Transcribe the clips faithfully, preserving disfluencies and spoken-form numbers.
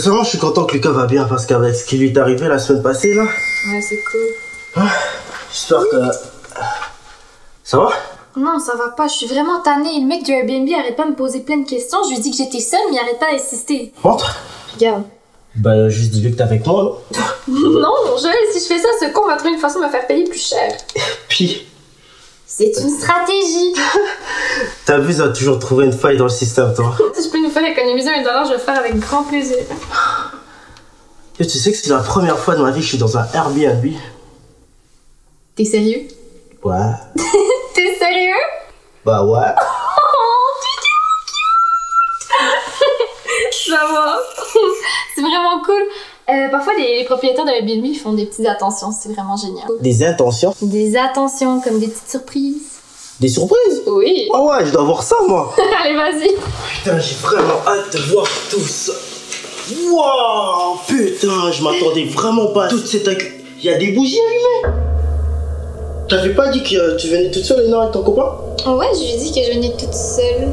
Personnellement, je suis content que Lucas va bien parce qu'avec ce qui lui est arrivé la semaine passée, là... Ouais, c'est cool. Ah, j'espère que... Ça va? Non, ça va pas. Je suis vraiment tannée. Le mec du Airbnb arrête pas de me poser plein de questions. Je lui dis que j'étais seule, mais il arrête pas d'insister. Rentre. Regarde. Bah, juste dis-lui que t'es avec moi, non? Non, Joël, si je fais ça, ce con va trouver une façon de me faire payer plus cher. Puis... C'est une stratégie. T'as vu, ça a toujours trouvé une faille dans le système, toi. Si je peux nous faire économiser un dollar, je vais le faire avec grand plaisir. Yo, tu sais que c'est la première fois de ma vie que je suis dans un Airbnb. T'es sérieux? Ouais. T'es sérieux? Bah ouais. Oh, t'es cute. Ça va. C'est vraiment cool. Euh, parfois, les propriétaires de Airbnb font des petites attentions. C'est vraiment génial. Des intentions? Des attentions, comme des petites surprises. Des surprises? Oui. Ah ouais, je dois voir ça, moi. Allez, vas-y. Putain, j'ai vraiment hâte de voir tout ça. Wow, putain, je m'attendais vraiment pas à toute cette... Il y a des bougies allumées. T'avais pas dit que tu venais toute seule et non avec ton copain? Ouais, je lui ai dit que je venais toute seule.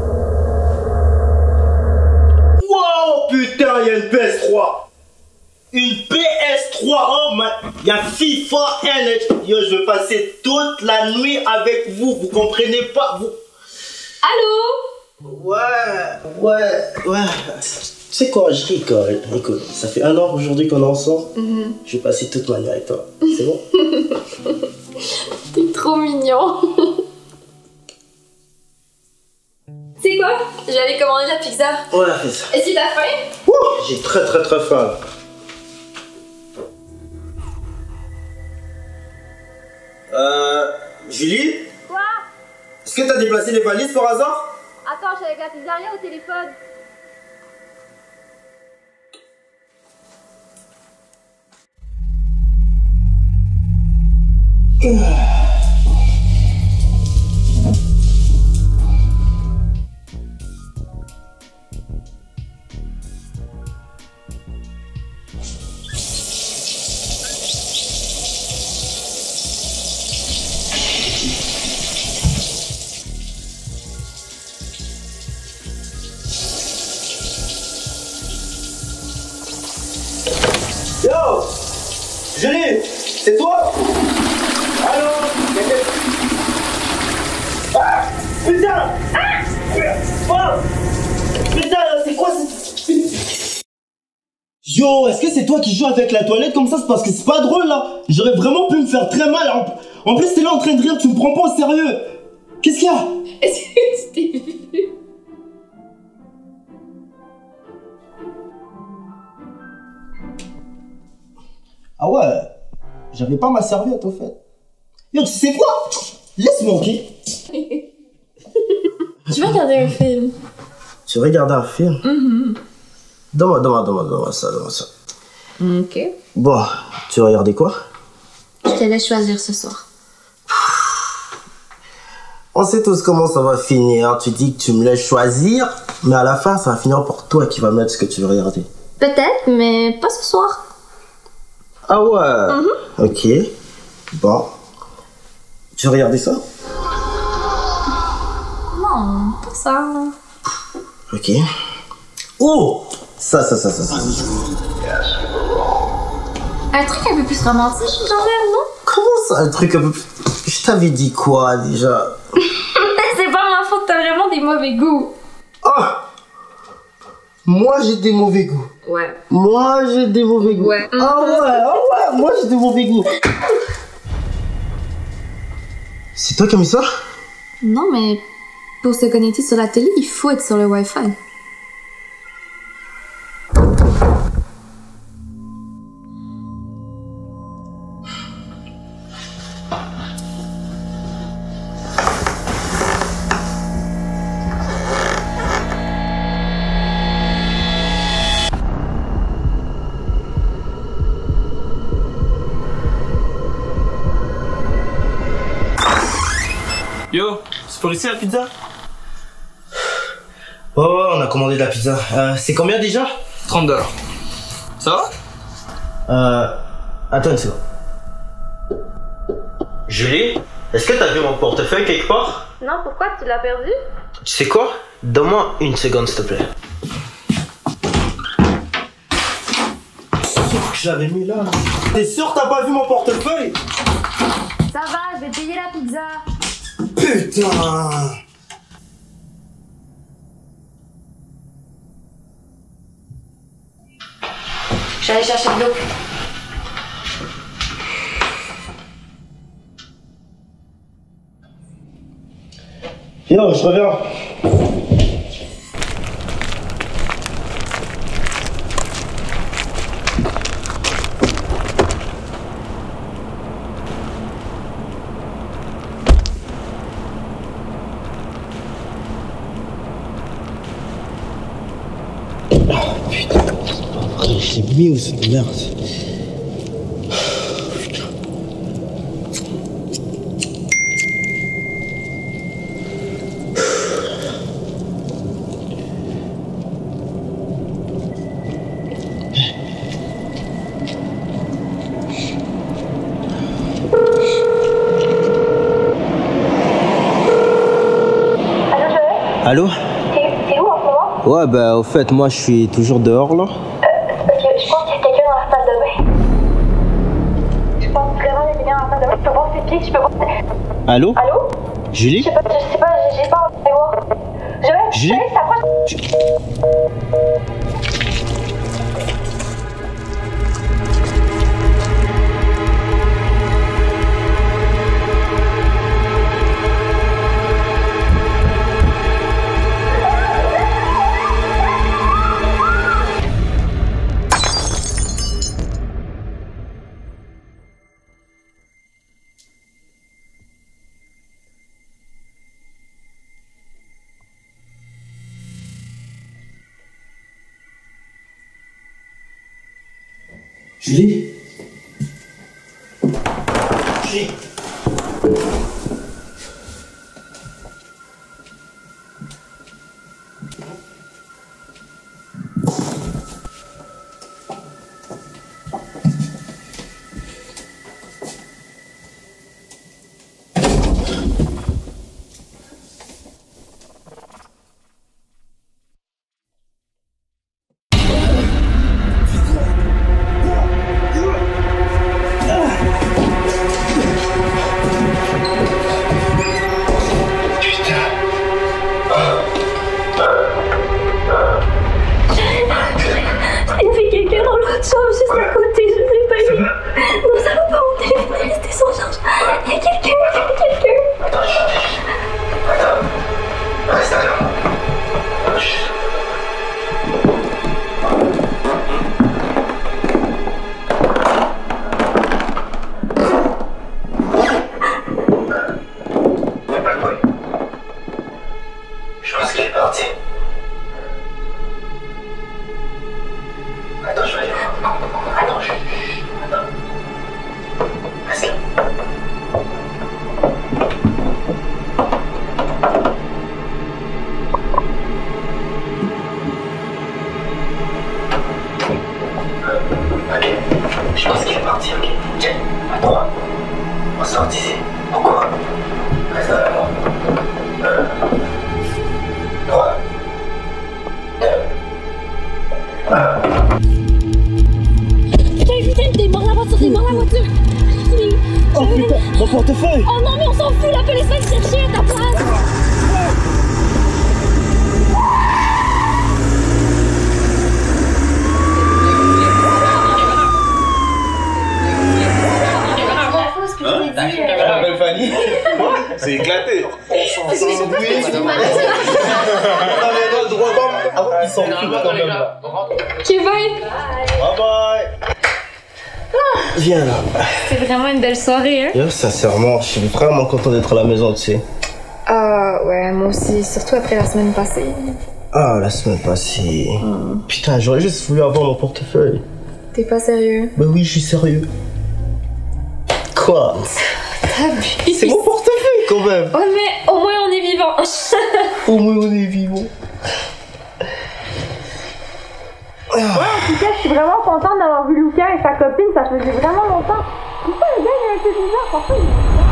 Wow, putain, il y a une P S trois. Une P S trois, oh man. Il y a FIFA N H. Yo, je veux passer toute la nuit avec vous, vous comprenez pas, vous... Allô? Ouais, ouais, ouais. Tu sais quoi, je rigole. Écoute, ça fait un an aujourd'hui qu'on est ensemble. Mm-hmm. Je vais passer toute ma nuit avec toi. C'est bon? T'es trop mignon. Tu sais quoi? J'allais commander la pizza. Ouais, fais ça. Est-ce que t'as faim? Ouh, j'ai très très très faim. Euh... Julie? Quoi? Est-ce que t'as déplacé les valises par hasard? Attends, je suis avec la pizzeria au téléphone. Yo! Julie! C'est toi? Allô? Ah! Putain! Ah! Oh! Putain, c'est quoi ce... Yo, est-ce que c'est toi qui joues avec la toilette comme ça? C'est parce que c'est pas drôle là! J'aurais vraiment pu me faire très mal. En, en plus, t'es là en train de rire, tu me prends pas au sérieux! Qu'est-ce qu'il y a? Est-ce que tu t'es vu? Ah ouais, j'avais pas ma serviette au fait. Yo, tu sais quoi? Laisse-moi, ok? Tu veux regarder un film? Tu veux regarder un film? Mm-hmm. Donne-moi, donne-moi, donne-moi, donne-moi ça, donne-moi ça. Ok. Bon, tu veux regarder quoi? Je te laisse choisir ce soir. On sait tous comment ça va finir. Tu dis que tu me laisses choisir, mais à la fin, ça va finir pour toi qui va mettre ce que tu veux regarder. Peut-être, mais pas ce soir. Ah ouais? Mm-hmm. Ok. Bon. Tu veux regarder ça? Non, pas ça. Ok. Oh! Ça, ça, ça, ça, ça. Un truc un peu plus romantique, genre, non? Comment ça, un truc un peu plus... Je t'avais dit quoi, déjà? C'est pas ma faute, t'as vraiment des mauvais goûts. Oh! Moi, j'ai des mauvais goûts. Ouais. Moi, j'ai des mauvais goûts. Ouais. Ah ouais, ah ouais, moi, j'ai des mauvais goûts. C'est toi qui as mis ça? Non, mais pour se connecter sur la télé, il faut être sur le Wi-Fi. Yo, c'est pour ici la pizza? Ouais, ouais, on a commandé de la pizza. Euh, c'est combien déjà? trente dollars. Ça va? Euh... Attends une seconde. Julie, est-ce que t'as vu mon portefeuille quelque part? Non, pourquoi? Tu l'as perdu? Tu sais quoi? Donne-moi une seconde, s'il te plaît. Je l'avais mis là. T'es sûr t'as pas vu mon portefeuille? Ça va, je vais te payer la pizza. Putain. J'allais chercher de l'eau. Yo, je reviens. Ah putain, c'est pas vrai, je l'ai mis où cette merde? Allô? T'es où en ce moment? Ouais, bah au fait, moi je suis toujours dehors là. Euh, ok, je pense qu'il y a quelqu'un dans la salle de bain. Je pense vraiment qu'il y a quelqu'un dans la salle de bain. Je peux voir ses pieds, je peux voir. Allô? Allô? Julie? Je sais pas, je sais pas, j'ai j'ai pas envie de voir. Je vais, Julie? je vais, s'approche. Julie? Julie? Je pense qu'il est parti, ok. Tiens, à trois. On sort d'ici. Pourquoi? Reste avec moi. Un. Trois. Deux. Un. Putain, putain, t'es mort la voiture, t'es mort la voiture. Oh putain, mon portefeuille. Oh non, mais on s'en fout, la police va te chercher à ta place. La belle Fanny. C'est éclaté. On s'en fout. Ils s'en foutent quand même là. Ok, bye. Bye bye. Viens là. C'est vraiment une belle soirée, hein? Yo, sincèrement, je suis vraiment content d'être à la maison, tu sais. Ah, ouais, moi aussi, surtout après la semaine passée. Ah, la semaine passée. Mm. Putain, j'aurais juste voulu avoir mon portefeuille. T'es pas sérieux? Bah oui, je suis sérieux. Quoi? T'abuses. C'est mon portefeuille quand même. Ouais, mais au moins on est vivant. Au moins on est vivant. Ouais, en tout cas, je suis vraiment contente d'avoir vu Lucas et sa copine, ça faisait vraiment longtemps. Pourquoi le gars il est un peu bizarre? Pourquoi il est bizarre?